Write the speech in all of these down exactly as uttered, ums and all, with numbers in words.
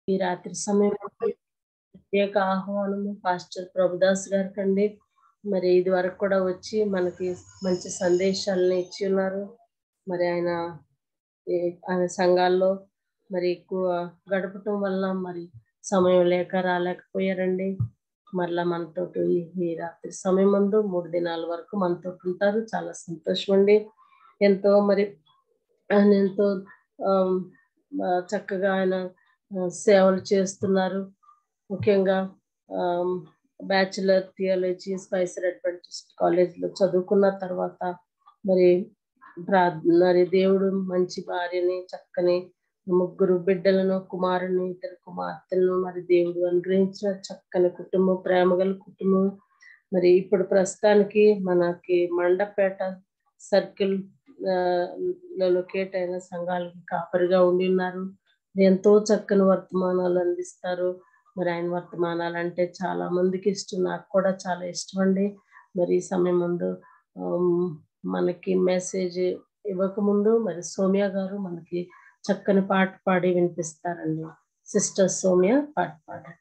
ఈ రాత్రి సమయంలో ప్రత్యేక ఆహ్వానము పాస్టర్ ప్రభుదాస్ గారికండి. మరి ఇది వరకు కూడా వచ్చి మనకి మంచి సందేశాలను ఇచ్చి ఉన్నారు. మరి ఆయన ఆయన సంఘాల్లో మరి ఎక్కువ గడపటం వల్ల మరి సమయం లేక రాలేకపోయారండి. మరలా మనతో ఈ రాత్రి సమయం ముందు మూడు దినాల వరకు మనతో ఉంటారు. చాలా సంతోషం అండి. ఎంతో మరి ఆయన ఎంతో చక్కగా ఆయన సేవలు చేస్తున్నారు. ముఖ్యంగా బ్యాచులర్ థియాలజీ స్పైసర్ అడ్వెంటిస్ట్ కాలేజ్లో చదువుకున్న తర్వాత మరి మరి దేవుడు మంచి భార్యని, చక్కని ముగ్గురు బిడ్డలను, కుమారుని, ఇద్దరు కుమార్తెలను మరి దేవుడు అనుగ్రహించిన చక్కని కుటుంబం, ప్రేమగల కుటుంబం. మరి ఇప్పుడు ప్రస్తుతానికి మనకి మండపేట సర్కిల్ లో లొకేట్ అయిన సంఘాలకి కాపరిగా ఉండి ఉన్నారు. ఎంతో చక్కని వర్తమానాలు అందిస్తారు. మరి ఆయన వర్తమానాలు అంటే చాలా మందికి ఇష్టం, నాకు కూడా చాలా ఇష్టం అండి. మరి ఈ సమయం ముందు మనకి మెసేజ్ ఇవ్వకముందు మరి సౌమ్య గారు మనకి చక్కని పాట పాడి వినిపిస్తారండి. సిస్టర్ సౌమ్య పాట పాడండి.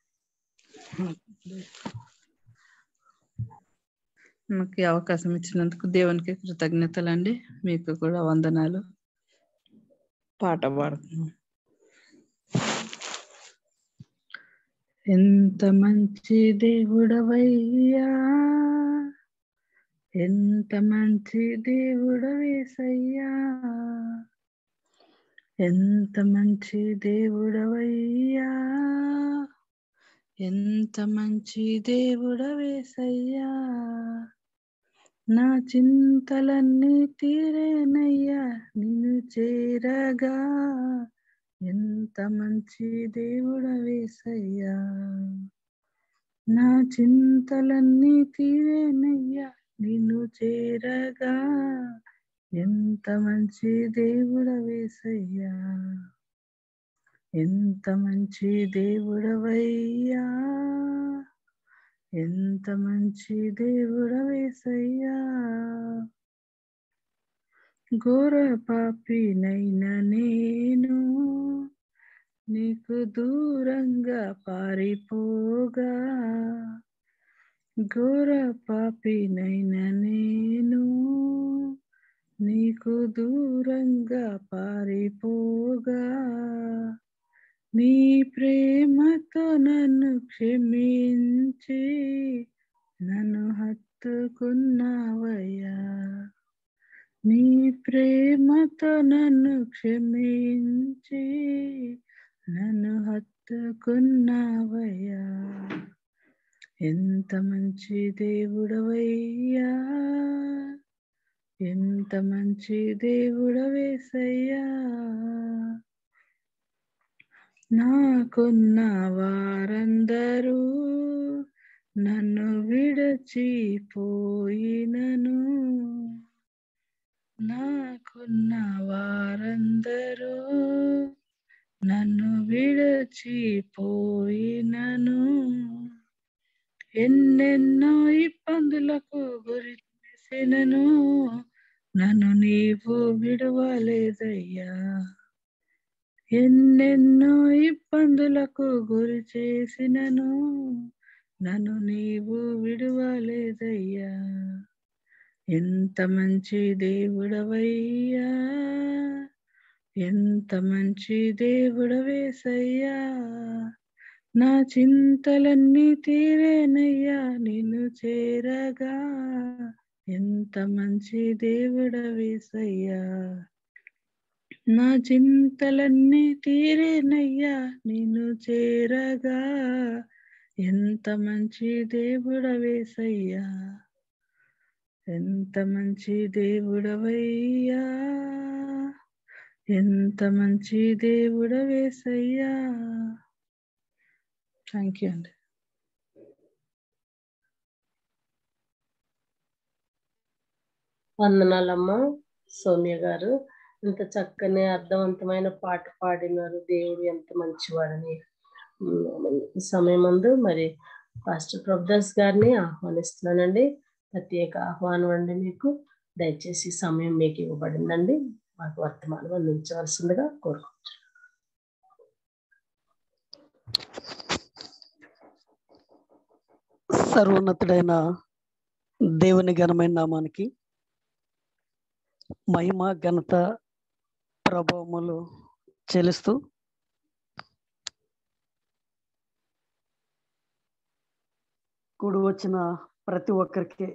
నాకు అవకాశం ఇచ్చినందుకు దేవునికి కృతజ్ఞతలండి. మీకు కూడా వందనాలు. పాట పాడుతున్నాం. ఎంత మంచి దేవుడవయ్యా, ఎంత మంచి దేవుడవేసయ్యా, ఎంత మంచి దేవుడవయ్యా, ఎంత మంచి దేవుడవేసయ్యా, నా చింతలన్నీ తీరేనయ్యా నిన్ను చేరగా, ఎంత మంచి దేవుడవేసయ్యా, నా చింతలన్నీ తీరేనయ్యా నిన్ను చేరగా, ఎంత మంచి దేవుడవేసయ్యా, ఎంత మంచి దేవుడవయ్యా, ఎంత మంచి దేవుడవేసయ్యా, ఘోర పాపినైనా నేను నీకు దూరంగా పారిపోగా, ఘోర పాపినైనా నేను నీకు దూరంగా పారిపోగా, నీ ప్రేమతో నన్ను క్షమించి నన్ను హత్తుకున్నావయ్యా, నీ ప్రేమతో నన్ను క్షమించి నన్ను హత్తుకున్నావయ్యా, ఎంత మంచి దేవుడవయ్యా, ఎంత మంచి దేవుడవేసయ్యా, నాకున్న వారందరూ నన్ను విడచిపోయినను, నాకున్న వారందరూ నన్ను విడచిపోయినను, ఎన్నెన్నో ఇబ్బందులకు గురి చేసినను నన్ను నీవు విడవలేదయ్యా, ఎన్నెన్నో ఇబ్బందులకు గురి చేసినను నన్ను నీవు విడవలేదయ్యా, ఎంత మంచి దేవుడవయ్యా, ఎంత మంచి దేవుడవేసయ్యా, నా చింతలన్నీ తీరేనయ్యా నిన్ను చేరగా, ఎంత మంచి దేవుడవేసయ్యా, నా చింతలన్నీ తీరేనయ్యా నిన్ను చేరగా, ఎంత మంచి దేవుడవేసయ్యా, ఎంత మంచి దేవుడవయ్యా, ఎంత మంచి దేవుడవేసయ్యా. థ్యాంక్ యూ అండి. వందనాలమ్మా సౌమ్య గారు. ఇంత చక్కని అర్థవంతమైన పాట పాడినారు. దేవుడు ఎంత మంచివాడని. ఈ సమయం ముందు మరి పాస్టర్ ప్రభుదాస్ గారిని ఆహ్వానిస్తున్నానండి. ప్రత్యేక ఆహ్వానం అండి మీకు. దయచేసి సమయం మీకు ఇవ్వబడిందండి. మాకు వర్తమానం అందించవలసిందిగా కోరుకుంటున్నాను. సర్వోన్నతుడైన దేవుని ఘనమైన నామానికి మహిమ ఘనత ప్రభావములు చెల్లిస్తూ కూడి వచ్చిన ప్రతి ఒక్కరికి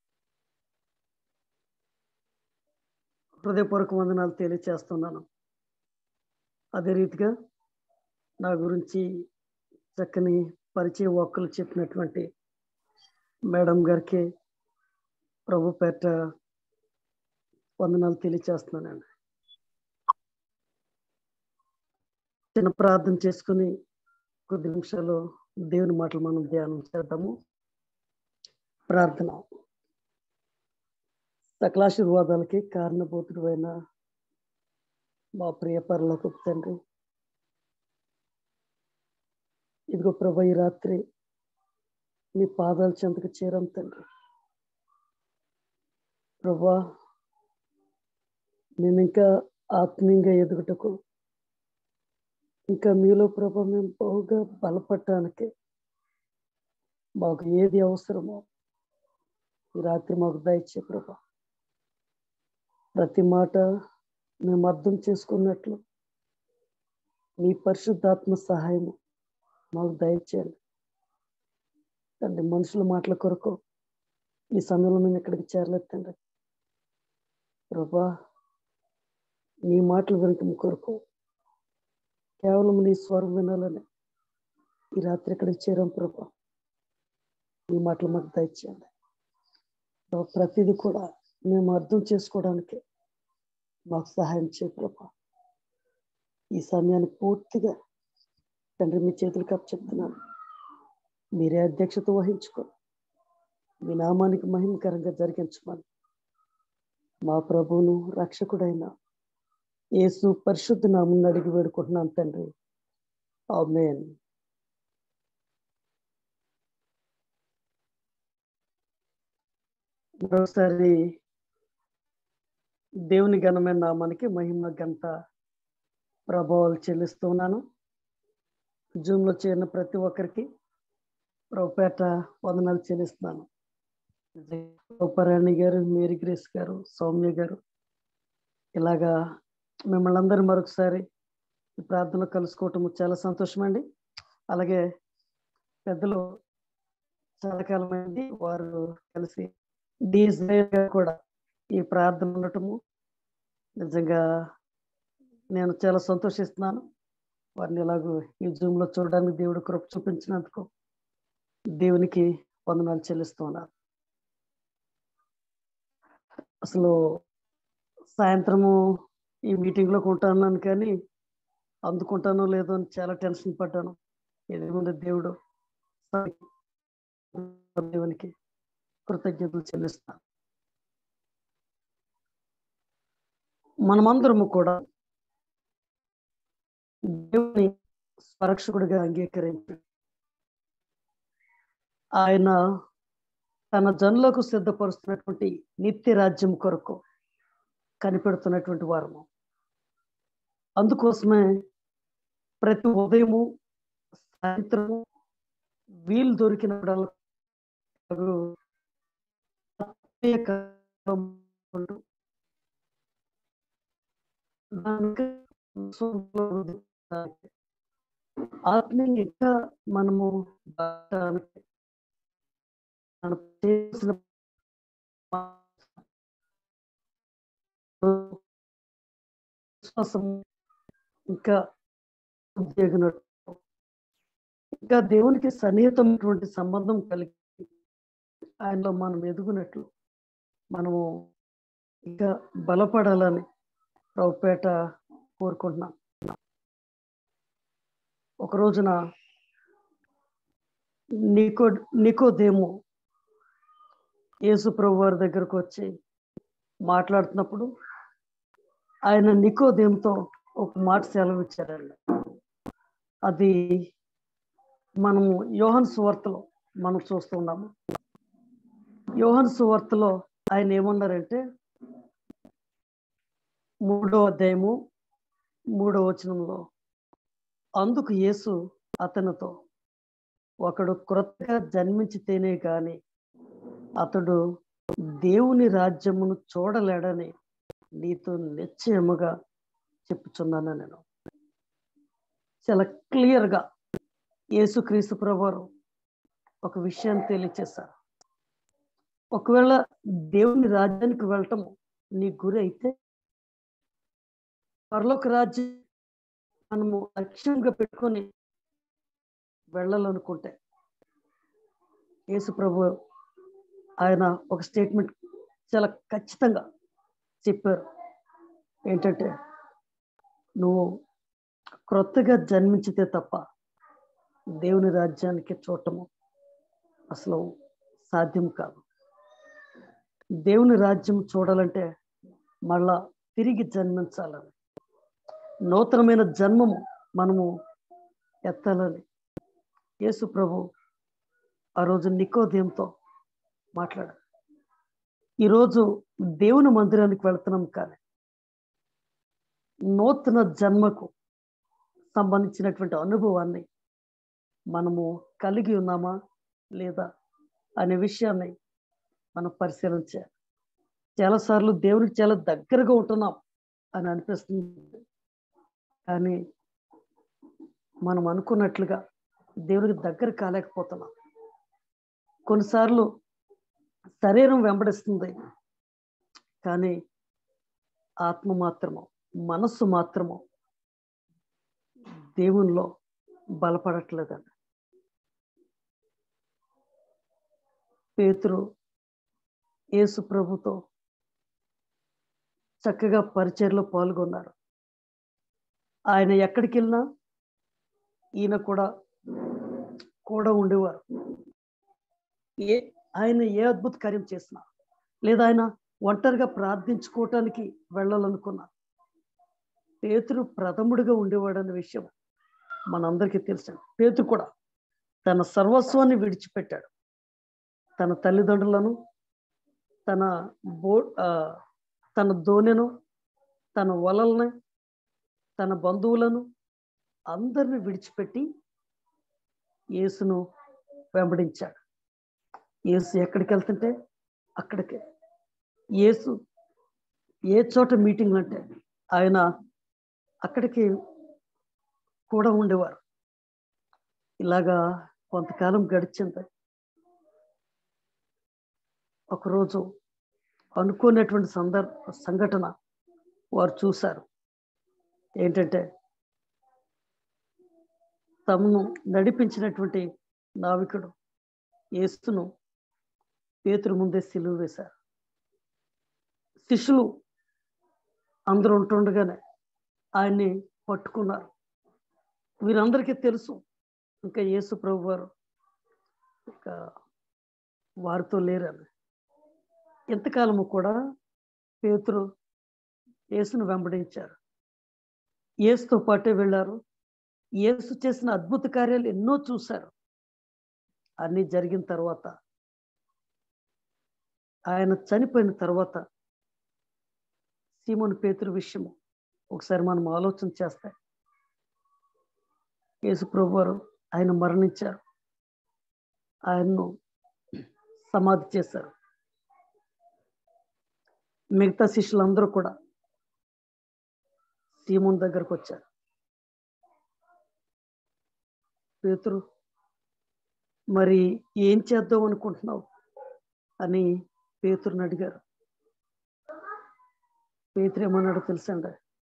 హృదయపూర్వక వందనాలు తెలియచేస్తున్నాను. అదే రీతిగా నా గురించి చక్కని పరిచయ వాక్కులు చెప్పినటువంటి మేడం గారికి ప్రభు పేట వందనాలు తెలియచేస్తున్నానండి. చిన్న ప్రార్థన చేసుకుని కొద్ది నిమిషాలు దేవుని మాటలు మనం ధ్యానం చేద్దాము. ప్రార్థన. సకలాశీర్వాదాలకి కారణభూతుడు అయిన మా ప్రియ పరలోకపు తండ్రి, ఇదిగో ప్రభు, ఈ రాత్రి మీ పాదాల చెంతకు చేరాం తండ్రి. ప్రభా, మేము ఇంకా ఆత్మీయంగా ఎదుగుటకు, ఇంకా మీలో ప్రభా మేము బహుగా బలపడటానికి మాకు ఏది అవసరమో ఈ రాత్రి మాకు దయచే ప్రభా. ప్రతి మాట మేము అర్థం చేసుకున్నట్లు మీ పరిశుద్ధాత్మ సహాయము మాకు దయచేయండి తండ్రి. మనుషుల మాటల కొరకు ఈ సమయంలో మేము ఇక్కడికి చేరలేదు తండ్రి. ప్రభా, నీ మాటలు వినటం కొరకు కేవలం నీ స్వరం వినాలని ఈ రాత్రి ఇక్కడికి చేరాం ప్రభా. ఈ మాటలు మాకు దయచేయండి. ప్రతిదీ కూడా మేము అర్థం చేసుకోవడానికి మాకు సహాయం చేయ ప్రభా. ఈ సమయాన్ని పూర్తిగా తండ్రి మీ చేతులకు అప్పచెప్తున్నాను. మీరే అధ్యక్షత వహించుకో, మీ నామానికి మహిమకరంగా జరిగించమని మా ప్రభువును రక్షకుడైన యేసు పరిశుద్ధ నామమున అడిగి వేడుకుంటున్నాను తండ్రి. ఆమేన్. మరోసారి దేవుని ఘనమైన నామానికి మహిమ ఘనత ప్రభావాలు చెల్లిస్తున్నాను. జూమ్లో చేరిన ప్రతి ఒక్కరికి ప్రభుపేట వందనాలు చెల్లిస్తున్నాను. ఉపరాణి గారు, మేరీ గ్రేస్ గారు, సౌమ్య గారు, ఇలాగా మిమ్మల్ని అందరూ మరొకసారి ఈ ప్రార్థనలో కలుసుకోవటం చాలా సంతోషం అండి. అలాగే పెద్దలు చాలా కాలమైంది వారు కలిసి డీజేగా కూడా ఈ ప్రార్థన ఉండటము నిజంగా నేను చాలా సంతోషిస్తున్నాను. వారిని ఇలాగూ ఈ జూమ్లో చూడడానికి దేవుడు కృప చూపించినందుకు దేవునికి వందనాలు చెల్లిస్తున్నాను. అసలు సాయంత్రము ఈ మీటింగ్లో ఉంటాను కానీ అందుకుంటానో లేదో అని చాలా టెన్షన్ పడ్డాను. ఏదేముంది దేవుడు దేవునికి కృతజ్ఞతలు చెల్లిస్తాను. మనమందరము కూడా దేవుని స్వరక్షకుడిగా అంగీకరించి ఆయన తన జనులకు సిద్ధపరుస్తున్నటువంటి నిత్య రాజ్యం కొరకు కనిపెడుతున్నటువంటి వారము. అందుకోసమే ప్రతి ఉదయము సాయంత్రము వీలు దొరికినప్పుడు ఆత్మీయంగా మనము చేసిన విశ్వాసం ఇంకా ఇంకా దేవునికి సన్నిహితమైనటువంటి సంబంధం కలిగి ఆయనలో మనం ఎదుగునట్లు మనము ఇంకా బలపడాలని ప్రభుపేట కోరుకుంటున్నాం. ఒక రోజున నికో నికోదేము యేసు ప్రభు వారి దగ్గరకు వచ్చి మాట్లాడుతున్నప్పుడు ఆయన నికోదేముతో ఒక మాట సెలవిచ్చారండి. అది మనము యోహాను సువార్తలో మనం చూస్తున్నాము. యోహాను సువార్తలో ఆయన ఏమన్నారంటే మూడో అధ్యాయము మూడో వచనంలో, అందుకు యేసు అతనితో, ఒకడు క్రొత్తగా జన్మించితేనే కానీ అతడు దేవుని రాజ్యమును చూడలేడని నీతో నిశ్చయముగా చెప్పుచున్నాను. నేను చాలా క్లియర్గా యేసుక్రీస్తు ప్రభువారు ఒక విషయాన్ని తెలియచేశారు. ఒకవేళ దేవుని రాజ్యానికి వెళ్ళటం నీ గురి అయితే, పరలోక రాజ్యం మనము లక్ష్యంగా పెట్టుకొని వెళ్ళాలనుకుంటే, యేసు ప్రభు ఆయన ఒక స్టేట్మెంట్ చాలా ఖచ్చితంగా చెప్పారు. ఏంటంటే, నువ్వు క్రొత్తగా జన్మించితే తప్ప దేవుని రాజ్యానికి చూడటము అసలు సాధ్యం కాదు. దేవుని రాజ్యం చూడాలంటే మళ్ళా తిరిగి జన్మించాలని, నూతనమైన జన్మము మనము ఎత్తాలని యేసు ప్రభు ఆ రోజు నికోదేముతో మాట్లాడారు. ఈరోజు దేవుని మందిరానికి వెళ్తున్నాం, కానీ నూతన జన్మకు సంబంధించినటువంటి అనుభవాన్ని మనము కలిగి ఉన్నామా లేదా అనే విషయాన్ని మనం పరిశీలించాలి. చాలాసార్లు దేవునికి చాలా దగ్గరగా ఉంటున్నాం అని అనిపిస్తుంది, కానీ మనం అనుకున్నట్లుగా దేవునికి దగ్గర కాలేకపోతున్నాం. కొన్నిసార్లు శరీరం వెంబడిస్తుంది, కానీ ఆత్మ మాత్రము, మనస్సు మాత్రము దేవునిలో బలపడట్లేదండి. పేతురు యేసు ప్రభుతో చక్కగా పరిచర్లో పాల్గొన్నారు. ఆయన ఎక్కడికి వెళ్ళినా ఈయన కూడా కూడా ఉండేవారు. ఏ ఆయన ఏ అద్భుత కార్యం చేసినా, లేదా ఆయన ఒంటరిగా ప్రార్థించుకోవటానికి వెళ్ళాలనుకున్నా, పేతురు ప్రథముడిగా ఉండేవాడన్న విషయం మనందరికీ తెలుసు. పేతురు కూడా తన సర్వస్వాన్ని విడిచిపెట్టాడు. తన తల్లిదండ్రులను, తన బో తన దోణెను, తన వలల్ని, తన బంధువులను అందరిని విడిచిపెట్టి యేసును వెంబడించాడు. యేసు ఎక్కడికి వెళ్తుంటే అక్కడికే. యేసు ఏ చోట మీటింగ్ అంటే ఆయన అక్కడికి కూడా ఉండేవారు. ఇలాగా కొంతకాలం గడిచింది. ఒకరోజు అనుకునేటువంటి సందర్భ సంఘటన వారు చూశారు. ఏంటంటే, తమను నడిపించినటువంటి నావికుడు యేసును పేతురు ముందే సిలువ వేశారు. శిష్యులు అందరూ ఉంటుండగానే ఆయన్ని పట్టుకున్నారు. వీరందరికీ తెలుసు ఇంకా యేసు ప్రభు వారు ఇంకా వారితో లేరని. ఎంతకాలము కూడా పేతురు యేసును వెంబడించారు, యేసుతో పాటే వెళ్ళారు. యేసు చేసిన అద్భుత కార్యాలు ఎన్నో చూశారు. అన్నీ జరిగిన తర్వాత, ఆయన చనిపోయిన తర్వాత సీమోను పేతురు విషయము ఒకసారి మనం ఆలోచన చేస్తే, యేసు ప్రభు వారు ఆయన మరణించారు, ఆయన్ను సమాధి చేశారు. మిగతా శిష్యులందరూ కూడా సీమోను దగ్గరకు వచ్చారు. పేతురు, మరి ఏం చేద్దాం అనుకుంటున్నావు అని పేతురుని అడిగారు. పేతురు ఏమన్నాడో తెలుసండి,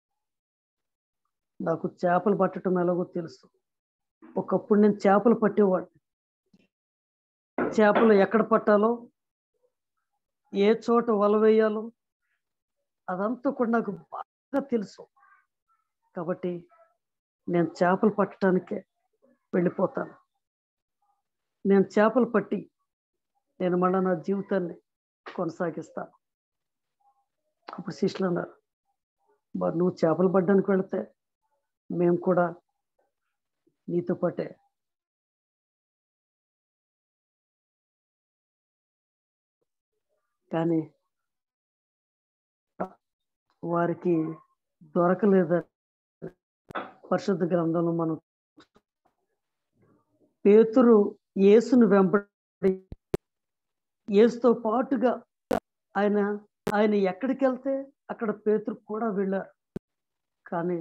నాకు చేపలు పట్టడం ఎలాగో తెలుసు. ఒకప్పుడు నేను చేపలు పట్టేవాడిని. చేపలు ఎక్కడ పట్టాలో, ఏ చోట వల వేయాలో అదంతా కూడా నాకు బాగా తెలుసు. కాబట్టి నేను చేపలు పట్టడానికే వెళ్ళిపోతాను. నేను చేపలు పట్టి నేను మళ్ళీ నా జీవితాన్ని కొనసాగిస్తాను. అప్పుడు శిష్యులు అన్నారు, మరి నువ్వు చేపలు పట్టడానికి వెళితే మేము కూడా నీతో పాటే. కానీ వారికి దొరకలేదని పరిశుద్ధ గ్రంథంలో మనం పేతురు యేసును వెంబడి యేసుతో పాటుగా ఆయన ఆయన ఎక్కడికి వెళ్తే అక్కడ పేతురు కూడా వెళ్ళారు. కానీ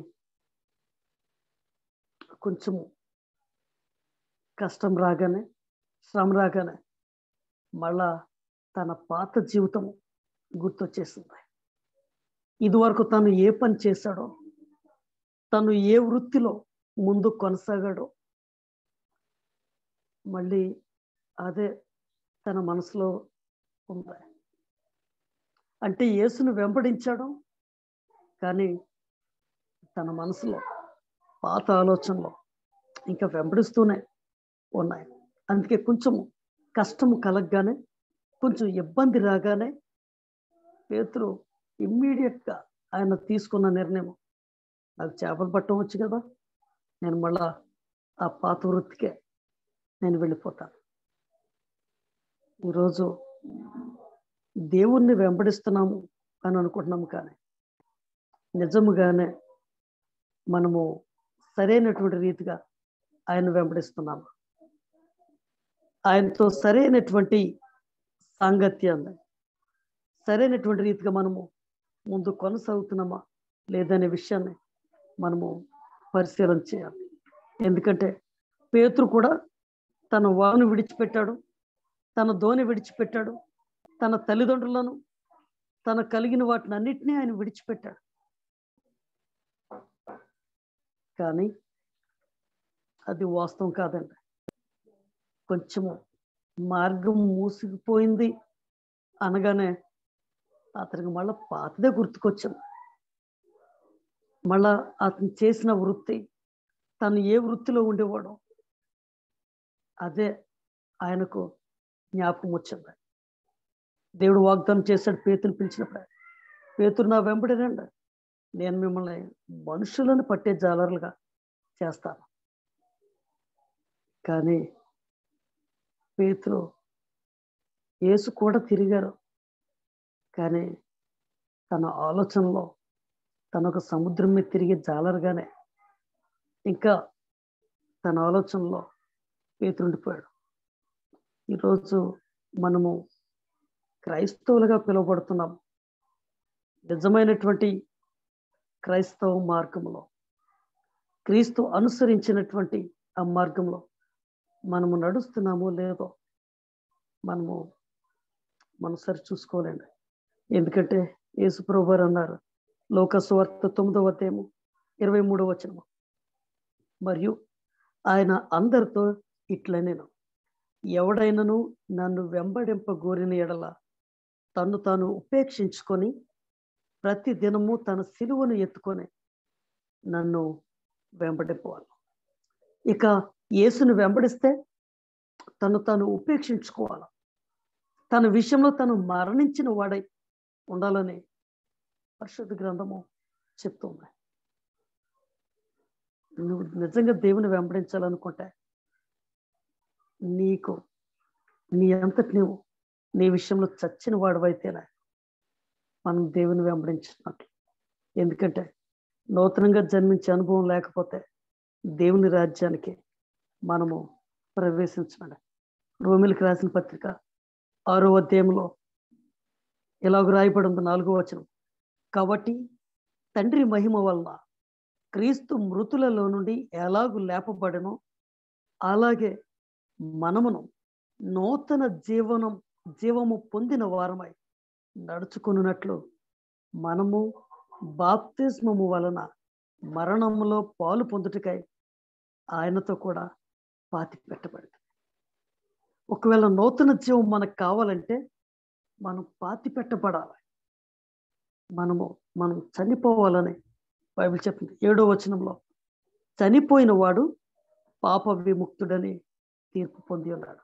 కొంచెం కష్టం రాగానే, శ్రమ రాగానే మళ్ళా తన పాత జీవితం గుర్తొచ్చేసింది. ఇదివరకు తను ఏ పని చేశాడో, తను ఏ వృత్తిలో ముందు కొనసాగాడో మళ్ళీ అదే తన మనసులో ఉంది. అంటే యేసును వెంబడించాడు, కానీ తన మనసులో పాత ఆలోచనలో ఇంకా వెంబడిస్తూనే ఉన్నాయి. అందుకే కొంచెం కష్టము కలగగానే, కొంచెం ఇబ్బంది రాగానే పేతురు ఇమ్మీడియట్గా ఆయన తీసుకున్న నిర్ణయం, నాకు చేపలు పట్టడం వచ్చు కదా, నేను మళ్ళా ఆ పాత వృత్తికే నేను వెళ్ళిపోతాను. ఈరోజు దేవుణ్ణి వెంబడిస్తున్నాము అని అనుకుంటున్నాము, కానీ నిజముగానే మనము సరైనటువంటి రీతిగా ఆయన వెంబడిస్తున్నాము. ఆయనతో సరైనటువంటి సాంగత్యాన్ని, సరైనటువంటి రీతిగా మనము ముందు కొనసాగుతున్నామా లేదనే విషయాన్ని మనము పరిశీలన చేయాలి. ఎందుకంటే పేతురు కూడా తన వాను విడిచిపెట్టాడు, తన దోణి విడిచిపెట్టాడు, తన తల్లిదండ్రులను, తన కలిగిన వాటిని అన్నిటినీ ఆయన విడిచిపెట్టాడు. కానీ అది వాస్తవం కాదండి. కొంచెము మార్గం మూసుకుపోయింది అనగానే అతనికి మళ్ళా పాతదే గుర్తుకొచ్చింది. మళ్ళా అతను చేసిన వృత్తి, తను ఏ వృత్తిలో ఉండేవాడో అదే ఆయనకు జ్ఞాపకం వచ్చింది. దేవుడు వాగ్దానం చేశాడు పేతురుని పిలిచినప్పుడు, పేతురు నా వెంబడి రండి, నేను మిమ్మల్ని మనుషులను పట్టే జాలరులుగా చేస్తాను. కానీ పేతురు యేసు కూడా తిరిగారు, కానీ తన ఆలోచనలో తన ఒక సముద్రం మీద తిరిగే జాలరుగానే ఇంకా తన ఆలోచనలో పేతురు ఉండిపోయాడు. ఈరోజు మనము క్రైస్తవులుగా పిలువబడుతున్నాము. నిజమైనటువంటి క్రైస్తవ మార్గంలో, క్రీస్తు అనుసరించినటువంటి ఆ మార్గంలో మనము నడుస్తున్నామో లేదో మనము మనం సరి చూసుకోలేండి. ఎందుకంటే యేసు ప్రభువారు అన్నారు, లోక సువార్త తొమ్మిదవ అధ్యాయము ఇరవై మూడవ వచనము, మరియు ఆయన అందరితో ఇట్లా నేను, ఎవడైనను నన్ను వెంబడింప గోరిన ఎడల తన్ను తాను ఉపేక్షించుకొని ప్రతి దినము తన సిలువను ఎత్తుకొని నన్ను వెంబడింపవాలి. ఇక యేసును వెంబడిస్తే తను తాను ఉపేక్షించుకోవాలి, తన విషయంలో తను మరణించిన వాడై ఉండాలని పరిశుద్ధ గ్రంథము చెప్తుంది. నువ్వు నిజంగా దేవుని వెంబడించాలనుకుంటే నీకు నీ అంతటి నువ్వు నీ విషయంలో చచ్చిన వాడవైతేనే మనం దేవుని వెంబడించినట్లు. ఎందుకంటే నూతనంగా జన్మించే అనుభవం లేకపోతే దేవుని రాజ్యానికి మనము ప్రవేశించండి. రోమిలకు రాసిన పత్రిక ఆరో అధ్యాయంలో ఇలాగ రాయబడి ఉంది, నాలుగో వచనం, కాబట్టి తండ్రి మహిమ వలన క్రీస్తు మృతులలో నుండి ఎలాగూ లేపబడనో అలాగే మనమును నూతన జీవనం జీవము పొందిన వారమై నడుచుకున్నట్లు మనము బాప్తిస్మము వలన మరణములో పాలు పొందుటకై ఆయనతో కూడా పాతి పెట్టబడింది. ఒకవేళ నూతన జీవం మనకు కావాలంటే మనం పాతి పెట్టబడాలి. మనము మనం చనిపోవాలని బైబిల్ చెప్పింది. ఏడో వచనంలో, చనిపోయిన వాడు పాప విముక్తుడని తీర్పు పొంది ఉన్నాడు.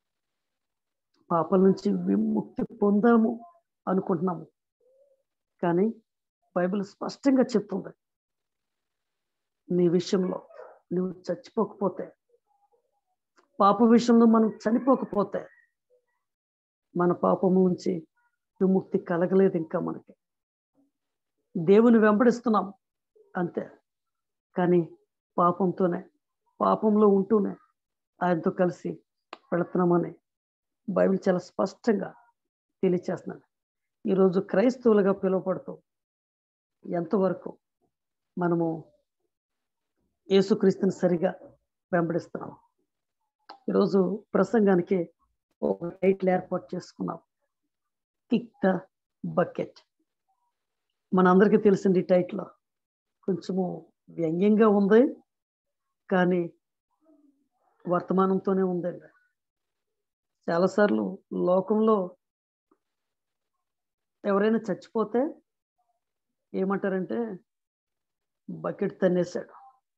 పాపల నుంచి విముక్తి పొందాము అనుకుంటున్నాము, కానీ బైబిల్ స్పష్టంగా చెప్తుంది, నీ విషయంలో నువ్వు చచ్చిపోకపోతే, పాప విషయంలో మనం చనిపోకపోతే మన పాపము నుంచి విముక్తి కలగలేదు. ఇంకా మనకి దేవుని వెంబడిస్తున్నాం అంతే, కానీ పాపంతోనే, పాపంలో ఉంటూనే ఆయనతో కలిసి వెళుతున్నామని బైబిల్ చాలా స్పష్టంగా తెలియచేస్తున్నాడు. ఈరోజు క్రైస్తవులుగా పిలువపడుతూ ఎంతవరకు మనము యేసుక్రీస్తుని సరిగా వెంబడిస్తున్నాం. ఈరోజు ప్రసంగానికి ఒక టైటిల్ ఏర్పాటు చేసుకున్నాం, కిక్ ద బకెట్. మనందరికీ తెలిసింది ఈ టైటిల్ కొంచెము వ్యంగ్యంగా ఉంది, కానీ వర్తమానంతోనే ఉందండి. చాలాసార్లు లోకంలో ఎవరైనా చచ్చిపోతే ఏమంటారంటే బకెట్ తన్నేశాడు,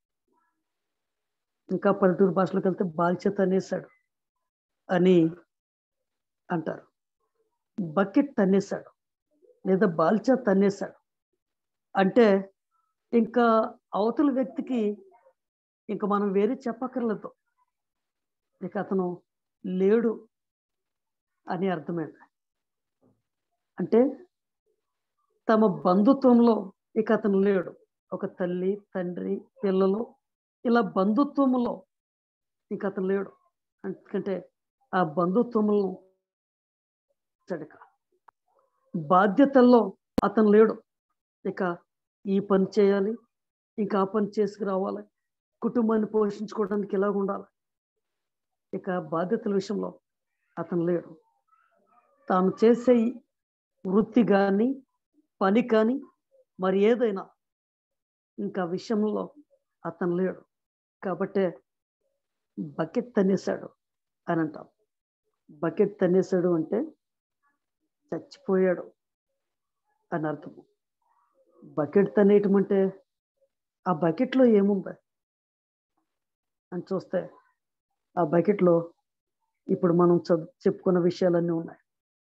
ఇంకా పల్లెటూరు భాషలోకి వెళ్తే బాల్చ తన్నేశాడు అని అంటారు. బకెట్ తన్నేశాడు లేదా బాల్చా తన్నేశాడు అంటే ఇంకా అవతల వ్యక్తికి ఇంకా మనం వేరే చెప్పక్కర్లేదు, ఇక అతను లేడు అని అర్థమైంది. అంటే తమ బంధుత్వంలో ఇక అతను లేడు. ఒక తల్లి, తండ్రి, పిల్లలు, ఇలా బంధుత్వంలో ఇక అతను లేడు. ఎందుకంటే ఆ బంధుత్వంలో చడక బాధ్యతల్లో అతను లేడు. ఇక ఈ పని చేయాలి, ఇంకా ఆ పని చేసుకురావాలి, కుటుంబాన్ని పోషించుకోవడానికి ఇలాగ ఉండాలి. ఇక బాధ్యతల విషయంలో అతను లేడు. తాను చేసే వృత్తి కానీ పని కానీ మరి ఏదైనా ఇంకా విషయంలో అతను లేడు. కాబట్టే బకెట్ తన్నేశాడు అని అంటాం. బకెట్ తన్నేశాడు అంటే చచ్చిపోయాడు అని అర్థము. బకెట్ తన్నేయటం అంటే ఆ బకెట్లో ఏముంది అని చూస్తే ఆ బకెట్లో ఇప్పుడు మనం చదువు చెప్పుకున్న విషయాలన్నీ ఉన్నాయి.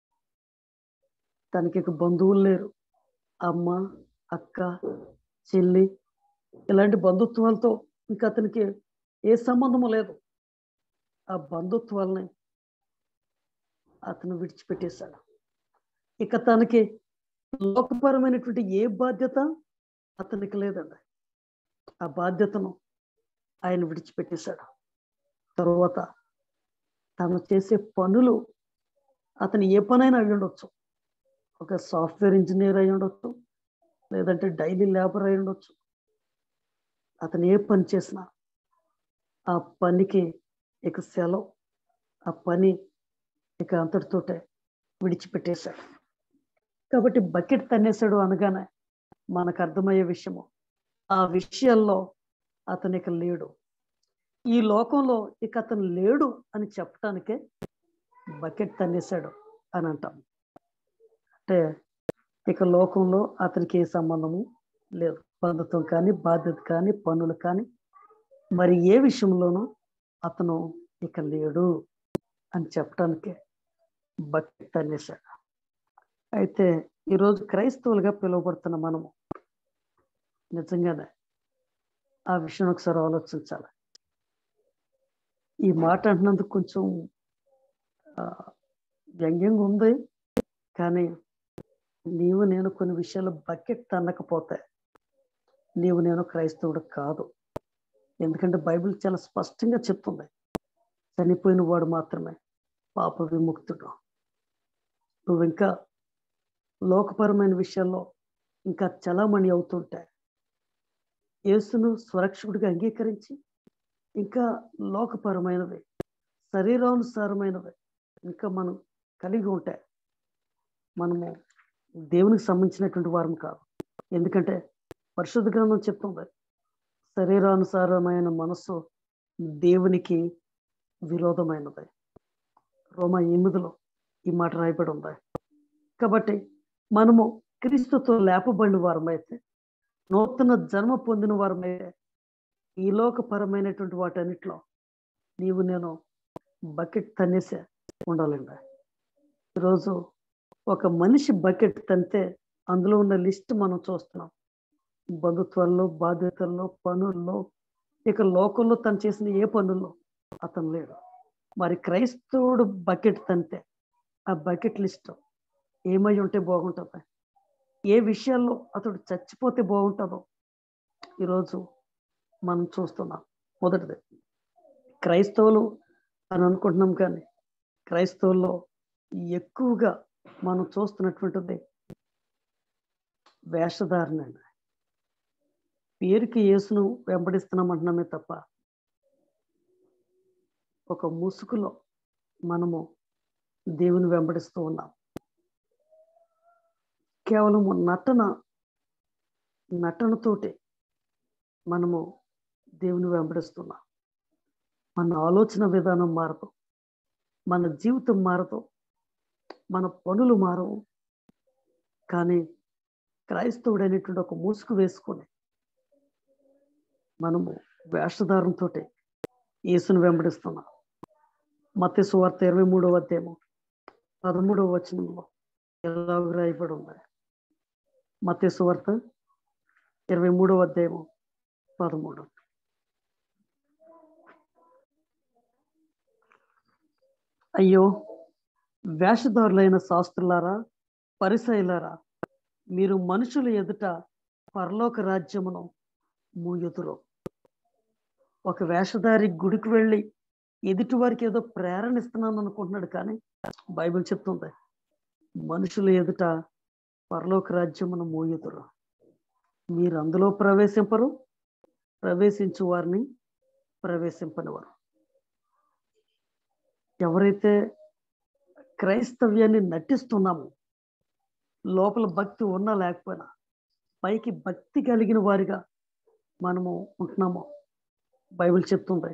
తనకి ఇక బంధువులు లేరు, అమ్మ, అక్క, చెల్లి, ఇలాంటి బంధుత్వాలతో ఇంకా అతనికి ఏ సంబంధము లేదు. ఆ బంధుత్వాలని అతను విడిచిపెట్టేశాడు. ఇక తనకి లోకపరమైనటువంటి ఏ బాధ్యత అతనికి లేదండి. ఆ బాధ్యతను ఆయన విడిచిపెట్టేశాడు. తరువాత తను చేసే పనులు, అతను ఏ పనైనా అయి ఉండొచ్చు. ఒక సాఫ్ట్వేర్ ఇంజనీర్ అయి ఉండొచ్చు, లేదంటే డైలీ లేబర్ అయి ఉండొచ్చు. అతను ఏ పని చేసినా ఆ పనికి ఇక సెలవు, ఆ పని ఇక అంతటితోటే విడిచిపెట్టేశాడు. కాబట్టి బకెట్ తన్నేశాడు అనగానే మనకు అర్థమయ్యే విషయము, ఆ విషయాల్లో అతను ఇక లేడు. ఈ లోకంలో ఇక అతను లేడు అని చెప్పటానికే బకెట్ తన్నేశాడు అని అంటాం. అంటే ఇక లోకంలో అతనికి ఏ సంబంధము లేదు. బంధుత్వం కానీ, బాధ్యత కానీ, పనులు కానీ, మరి ఏ విషయంలోనూ అతను ఇక లేడు అని చెప్పటానికే బకెట్ తన్నేశాడు. అయితే ఈరోజు క్రైస్తవులుగా పిలువబడుతున్న మనము నిజంగానే ఆ విషయం ఒకసారి ఆలోచించాలి. ఈ మాట అంటున్నందుకు కొంచెం వ్యంగ్యంగా ఉంది, కానీ నీవు నేను కొన్ని విషయాలు బకెట్ తన్నకపోతే నీవు నేను క్రైస్తవుడు కాదు. ఎందుకంటే బైబిల్ చాలా స్పష్టంగా చెప్తుంది, చనిపోయిన వాడు మాత్రమే పాప విముక్తుడు. నువ్వు ఇంకా లోకపరమైన విషయాల్లో ఇంకా చలామణి అవుతుంటే, యేసును స్వరక్షకుడిగా అంగీకరించి ఇంకా లోకపరమైనవి, శరీరానుసారమైనవి ఇంకా మనం కలిగి ఉంటే మనము దేవునికి సంబంధించినటువంటి వారం కాదు. ఎందుకంటే పరిశుద్ధ గ్రంథం చెప్తుంది, శరీరానుసారమైన మనస్సు దేవునికి విరోధమైనది. రోమా ఎనిమిదిలో ఈ మాట రాయబడి ఉంది. కాబట్టి మనము క్రీస్తుతో లేపబడిన వారమైతే, నూతన జన్మ పొందిన వారమైతే, ఈ లోకపరమైనటువంటి వాటన్నిటిలో నీవు నేను బకెట్ తన్నేసే ఉండాలండి. ఈరోజు ఒక మనిషి బకెట్ తంతే అందులో ఉన్న లిస్ట్ మనం చూస్తున్నాం. బంధుత్వాల్లో, బాధ్యతల్లో, పనుల్లో, ఇక లోకంలో తను చేసిన ఏ పనుల్లో అతను లేడు. మరి క్రైస్తవుడు బకెట్ తంతే ఆ బకెట్ లిస్ట్ ఏమై ఉంటే బాగుంటుంది, ఏ విషయాల్లో అతడు చచ్చిపోతే బాగుంటుందో ఈరోజు మనం చూస్తున్నాం. మొదటిది, క్రైస్తవులు అని అనుకుంటున్నాం. కానీ క్రైస్తవుల్లో ఎక్కువగా మనం చూస్తున్నటువంటిది వేషధారణ. పేరుకి యేసును వెంబడిస్తున్నాం అంటున్నామే తప్ప ఒక ముసుగులో మనము దేవుని వెంబడిస్తూ ఉన్నాం. కేవలము నటన నటనతోటి మనము దేవుని వెంబడిస్తున్నాం. మన ఆలోచన విధానం మారదు, మన జీవితం మారదు, మన పనులు మారవు. కానీ క్రైస్తవుడు అనేటువంటి ఒక ముసుగు వేసుకొని మనము వేషధారంతో యేసును వెంబడిస్తున్నాం. మత్తయి సువార్త ఇరవై మూడవ అధ్యాయము పదమూడవ వచనంలో ఎలా రాయబడి ఉంది? మత్తయి సువార్త ఇరవై మూడవ అధ్యాయము పదమూడు. అయ్యో వేషధారులైన శాస్త్రులారా, పరిసయ్యులారా, మీరు మనుషుల ఎదుట పరలోక రాజ్యమును మూయుదురు. ఒక వేషధారి గుడికి వెళ్ళి ఎదుటి వారికి ఏదో ప్రేరణ ఇస్తున్నాను అనుకుంటున్నాడు. కానీ బైబిల్ చెప్తుంది మనుషుల ఎదుట పరలోక రాజ్యమును మూయుదురు. మీరు అందులో ప్రవేశింపరు, ప్రవేశించు వారిని ప్రవేశింపనివారు. ఎవరైతే క్రైస్తవ్యాన్ని నటిస్తున్నామో, లోపల భక్తి ఉన్నా లేకపోయినా పైకి భక్తి కలిగిన వారిగా మనము ఉంటున్నామో బైబిల్ చెప్తుంది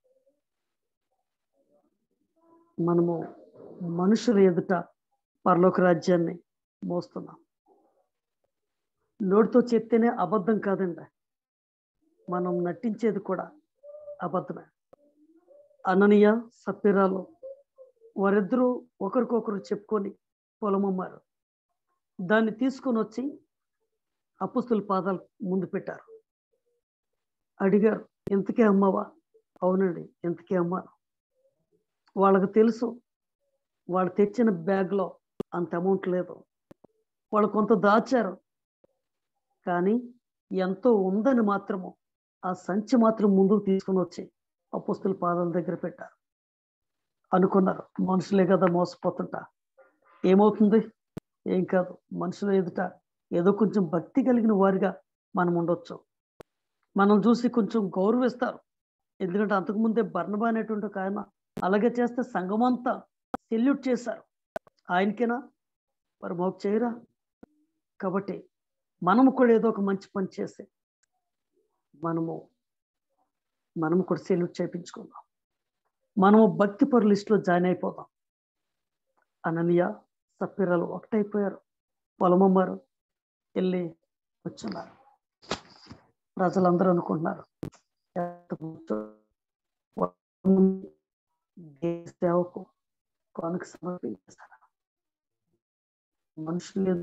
మనము మనుషుల ఎదుట పరలోక రాజ్యాన్ని మోస్తున్నాం. నోటితో చెప్తేనే అబద్ధం కాదండి, మనం నటించేది కూడా అబద్ధమే. అననీయ సప్పీరాలు వారిద్దరూ ఒకరికొకరు చెప్పుకొని పొలం అమ్మారు. దాన్ని తీసుకొని వచ్చి అపొస్తలుల పాదాల ముందు పెట్టారు. అడిగారు, ఎంతకే అమ్మావా? అవునండి, ఎంతకే అమ్మాను. వాళ్ళకు తెలుసు వాళ్ళు తెచ్చిన బ్యాగ్లో అంత అమౌంట్ లేదు. వాళ్ళు కొంత దాచారు, కానీ ఎంతో ఉందని మాత్రము ఆ సంచి మాత్రం ముందుకు తీసుకొని వచ్చి అపొస్తలుల పాదాల దగ్గర పెట్టారు. అనుకున్నారు మనుషులే కదా మోసపోతుంటా, ఏమవుతుంది, ఏం కాదు, మనుషుల ఎదుట ఏదో కొంచెం భక్తి కలిగిన వారిగా మనం ఉండొచ్చు. మనం చూసి కొంచెం గౌరవిస్తారు. ఎందుకంటే అంతకుముందే బర్నబా అనేటువంటి ఒక ఆయన అలాగే చేస్తే సంఘమంతా సెల్యూట్ చేశారు. ఆయనకేనా మరి మాకు చేయరా? కాబట్టి మనము కూడా ఏదో ఒక మంచి పని చేసి మనము మనము కూడా సెల్యూట్ చేయించుకుందాం. మనము భక్తి పరుల లిస్టులో జాయిన్ అయిపోదాం. అననీయ సప్పీరాలు ఒకటైపోయారు, పొలమమ్మారు, వెళ్ళి వచ్చున్నారు. ప్రజలందరూ అనుకుంటున్నారు సేవకు కానుక సమర్పించేస్తారు. మనుషులు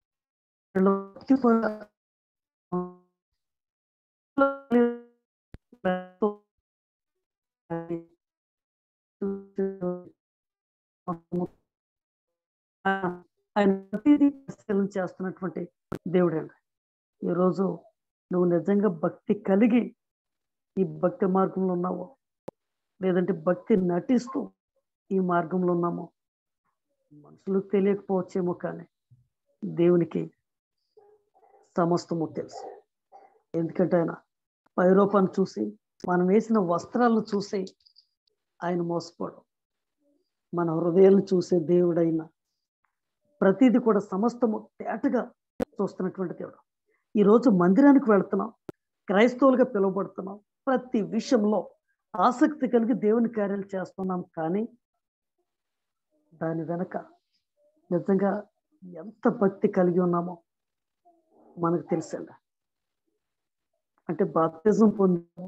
ఆయన ప్రతిదీ పరిశీలన చేస్తున్నటువంటి దేవుడు అండి. ఈరోజు నువ్వు నిజంగా భక్తి కలిగి ఈ భక్తి మార్గంలో ఉన్నావో, లేదంటే భక్తి నటిస్తూ ఈ మార్గంలో ఉన్నామో మనుషులకు తెలియకపోవచ్చేమో, కానీ దేవునికి సమస్తము తెలుసు. ఎందుకంటే ఆయన పైరూపాన్ని చూసి, మనం వేసిన వస్త్రాలను చూసి ఆయన మోసపోడు. మన హృదయాలను చూసే దేవుడైన ప్రతిదీ కూడా సమస్తము తేటగా చూస్తున్నటువంటి దేవుడు. ఈరోజు మందిరానికి వెళుతున్నాం, క్రైస్తవులుగా పిలువబడుతున్నాం, ప్రతి విషయంలో ఆసక్తి కలిగి దేవుని కార్యాలు చేస్తున్నాం. కానీ దాని వెనక నిజంగా ఎంత భక్తి కలిగి ఉన్నామో మనకు తెలుసండి. అంటే బాప్తిజం పొందాము,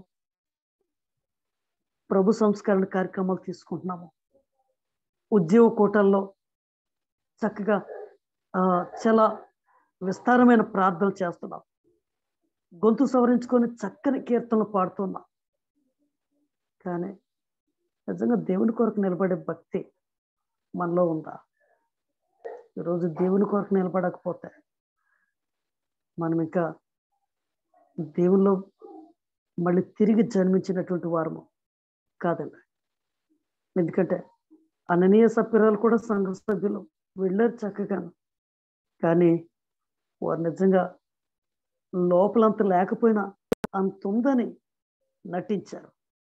ప్రభు సంస్కరణ కార్యక్రమాలు తీసుకుంటున్నాము, ఉద్యోగ కోటాల్లో చక్కగా చాలా విస్తారమైన ప్రార్థనలు చేస్తున్నాం, గొంతు సవరించుకొని చక్కని కీర్తనలు పాడుతున్నాం. కానీ నిజంగా దేవుని కొరకు నిలబడే భక్తి మనలో ఉందా? ఈరోజు దేవుని కొరకు నిలబడకపోతే మనం ఇంకా దేవుల్లో మళ్ళీ తిరిగి జన్మించినటువంటి వారము కాదండి. ఎందుకంటే అననీయ సప్పిరాలు కూడా సంఘ సభ్యులు వెళ్ళారు చక్కగా, కానీ వారు నిజంగా లోపలంత లేకపోయినా అంత ఉందని నటించారు.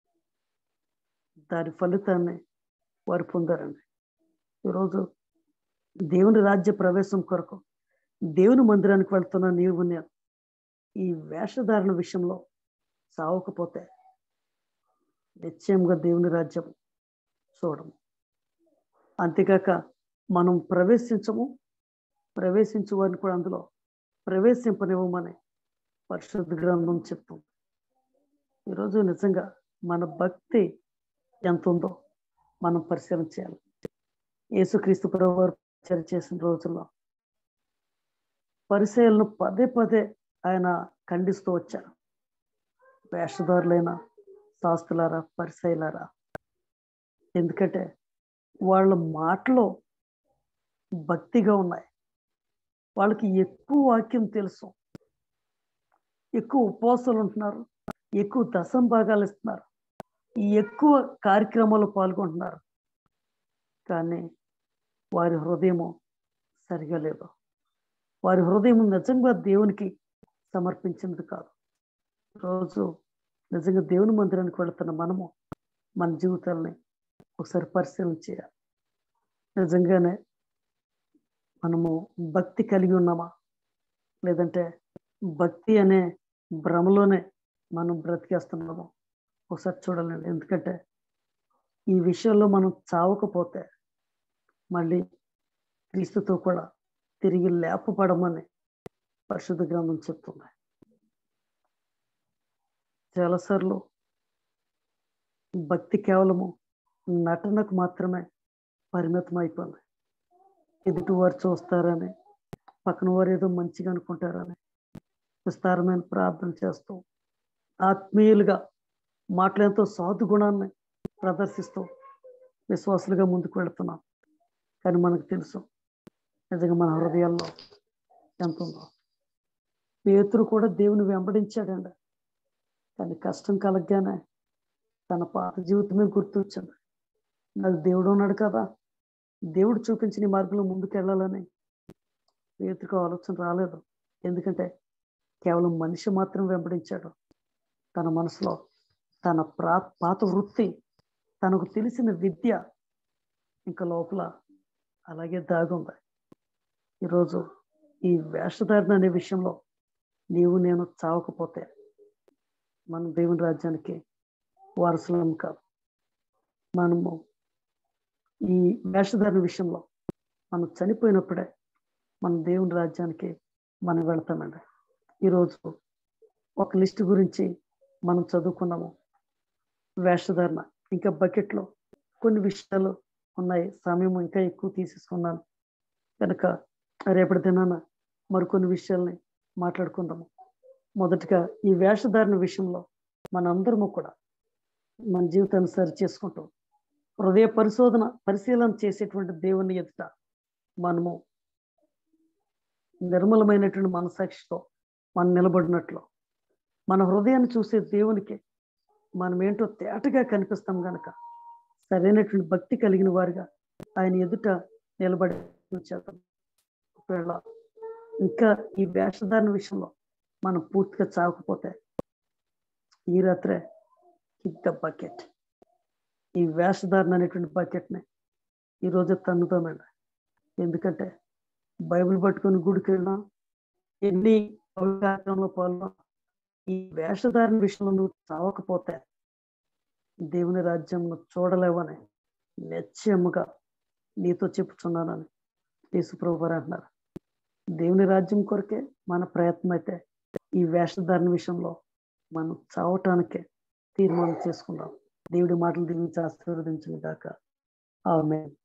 దాని ఫలితాన్ని వారు పొందారండి. ఈరోజు దేవుని రాజ్య ప్రవేశం కొరకు దేవుని మందిరానికి వెళ్తున్న నీవు నేను ఈ వేషధారణ విషయంలో సావకపోతే నిశ్చయంగా దేవుని రాజ్యం చూడము. అంతేకాక మనం ప్రవేశించము, ప్రవేశించు వారిని కూడా అందులో ప్రవేశింపనివ్వమని పరిశుద్ధ గ్రంథం చెప్తుంది. ఈరోజు నిజంగా మన భక్తి ఎంత ఉందో మనం పరిశీలన చేయాలి. యేసుక్రీస్తు ప్రభువారు పరిచర్య చేసిన రోజుల్లో పరిసయ్యులను పదే పదే ఆయన ఖండిస్తూ వచ్చారు. వేషధారులైన శాస్త్రులారా, పరిసయ్యులారా, ఎందుకంటే వాళ్ళ మాటలో భక్తిగా ఉన్నాయి, వాళ్ళకి ఎక్కువ వాక్యం తెలుసు, ఎక్కువ ఉపవాసాలు ఉంటున్నారు, ఎక్కువ దశం భాగాలు ఇస్తున్నారు, ఎక్కువ కార్యక్రమాలు పాల్గొంటున్నారు, కానీ వారి హృదయము సరిగా లేదు. వారి హృదయం నిజంగా దేవునికి సమర్పించినది కాదు. రోజు నిజంగా దేవుని మందిరానికి వెళుతున్న మనము మన జీవితాలని ఒకసారి పరిశీలన చేయాలి. నిజంగానే మనము భక్తి కలిగి ఉన్నామా, లేదంటే భక్తి అనే భ్రమలోనే మనం బ్రతికేస్తున్నాము ఒకసారి చూడాలండి. ఎందుకంటే ఈ విషయంలో మనం చావకపోతే మళ్ళీ క్రీస్తుతో కూడా తిరిగి లేపబడమని పరిశుద్ధ గ్రంథం చెప్తుంది. చాలాసార్లు భక్తి కేవలము నటనకు మాత్రమే పరిమితం అయిపోయింది. ఎదుటి వారు చూస్తారని, పక్కన వారు ఏదో మంచిగా అనుకుంటారని విస్తారమైన ప్రార్థన చేస్తూ ఆత్మీయులుగా మాటలతో సాధు గుణాన్ని ప్రదర్శిస్తూ విశ్వాసులుగా ముందుకు వెళుతున్నాం. కానీ మనకు తెలుసు నిజంగా మన హృదయాల్లో ఎంత ఉందో. పేతురు కూడా దేవుని వెంబడించాడండి, కానీ కష్టం కలగగానే తన పాత జీవితమే గుర్తొచ్చింది. నాకు దేవుడు ఉన్నాడు కదా, దేవుడు చూపించిన మార్గంలో ముందుకు వెళ్ళాలని పేతురుకు ఆలోచన రాలేదు. ఎందుకంటే కేవలం మనిషి మాత్రం వెంబడించాడు. తన మనసులో తన ప్రా పాత వృత్తి, తనకు తెలిసిన విద్య ఇంకా లోపల అలాగే దాగుంది. ఈరోజు ఈ వేషధారణ అనే విషయంలో నీవు నేను చావకపోతే మనం దేవుని రాజ్యానికి వారసులం కాదు. మనము ఈ వేషధారణ విషయంలో మనం చనిపోయినప్పుడే మన దేవుని రాజ్యానికి మనం వెళ్తామండి. ఈరోజు ఒక లిస్ట్ గురించి మనం చదువుకున్నాము, వేషధారణ. ఇంకా బకెట్లో కొన్ని విషయాలు ఉన్నాయి, సమయం ఇంకా ఎక్కువ తీసేసుకున్నాను కనుక రేపటి దినాన మరికొన్ని విషయాల్ని మాట్లాడుకుందాము. మొదటిగా ఈ వేషధారణ విషయంలో మనందరము కూడా మన జీవితాన్ని సరి చేసుకుంటూ హృదయ పరిశోధన పరిశీలన చేసేటువంటి దేవుని ఎదుట మనము నిర్మలమైనటువంటి మనసాక్షితో మనం నిలబడినట్లు మన హృదయాన్ని చూసే దేవునికి మనం ఏంటో తేటగా కనిపిస్తాం గనక సరైనటువంటి భక్తి కలిగిన వారిగా ఆయన ఎదుట నిలబడి చేద్దాం. ఒకవేళ ఇంకా ఈ వేషధారణ విషయంలో మనం పూర్తిగా చావకపోతే ఈ రాత్రే కిక్ ద బకెట్, ఈ వేషధారణ అనేటువంటి బకెట్ని ఈరోజు తన్నుతామండి. ఎందుకంటే బైబిల్ పట్టుకొని గుడికి వెళ్ళినా, ఎన్ని కార్యక్రమంలో పాల్గొన్నా, ఈ వేషధారణ విషయంలో నువ్వు చావకపోతే దేవుని రాజ్యం చూడలేవని నిశ్చయముగా నీతో చెప్పుచున్నానని యేసుప్రభువు వారు అంటున్నారు. దేవుని రాజ్యం కొరకే మన ప్రయత్నం అయితే ఈ వేషధారణ విషయంలో మనం చావటానికే తీర్మానం చేసుకుందాం. దేవుడి మాటలు దీవించి ఆశీర్వదించును గాక. ఆమేన్.